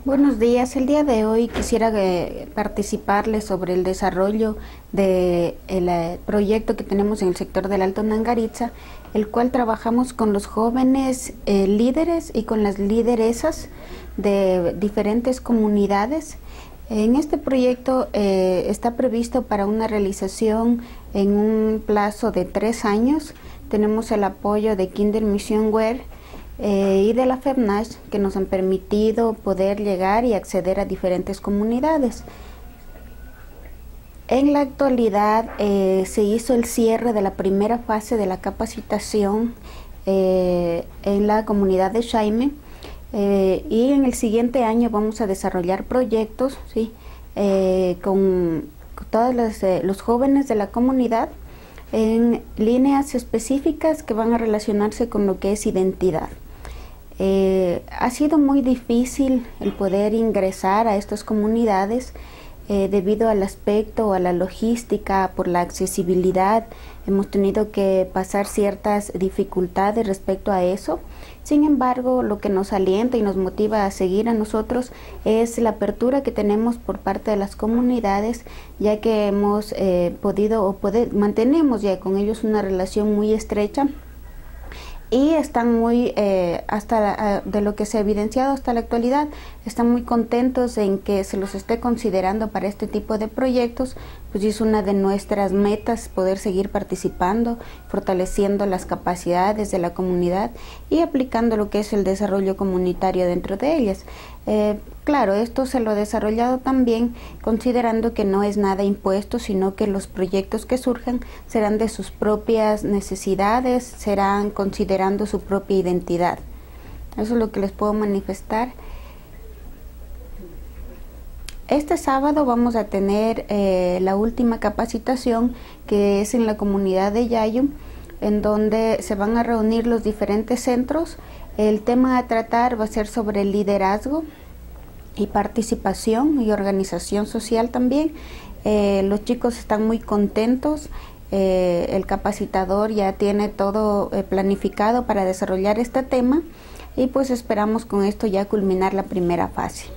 Buenos días, el día de hoy quisiera participarles sobre el desarrollo del proyecto que tenemos en el sector del Alto Nangaritza, el cual trabajamos con los jóvenes líderes y con las lideresas de diferentes comunidades. En este proyecto está previsto para una realización en un plazo de 3 años. Tenemos el apoyo de Kinder Mission Wear y de la FEBNASH, que nos han permitido poder llegar y acceder a diferentes comunidades. En la actualidad se hizo el cierre de la primera fase de la capacitación en la comunidad de Chaime, y en el siguiente año vamos a desarrollar proyectos, ¿sí? Con todos los jóvenes de la comunidad en líneas específicas que van a relacionarse con lo que es identidad. Ha sido muy difícil el poder ingresar a estas comunidades debido al aspecto, a la logística, por la accesibilidad. Hemos tenido que pasar ciertas dificultades respecto a eso. Sin embargo, lo que nos alienta y nos motiva a seguir a nosotros es la apertura que tenemos por parte de las comunidades, ya que hemos mantenemos ya con ellos una relación muy estrecha. Y están muy, de lo que se ha evidenciado hasta la actualidad, están muy contentos en que se los esté considerando para este tipo de proyectos, pues es una de nuestras metas poder seguir participando, fortaleciendo las capacidades de la comunidad y aplicando lo que es el desarrollo comunitario dentro de ellas. Claro, esto se lo ha desarrollado también considerando que no es nada impuesto, sino que los proyectos que surjan serán de sus propias necesidades, serán considerando su propia identidad. Eso es lo que les puedo manifestar. Este sábado vamos a tener la última capacitación, que es en la comunidad de Yayu, en donde se van a reunir los diferentes centros. El tema a tratar va a ser sobre el liderazgo y participación y organización social también. Los chicos están muy contentos. El capacitador ya tiene todo planificado para desarrollar este tema y pues esperamos con esto ya culminar la primera fase.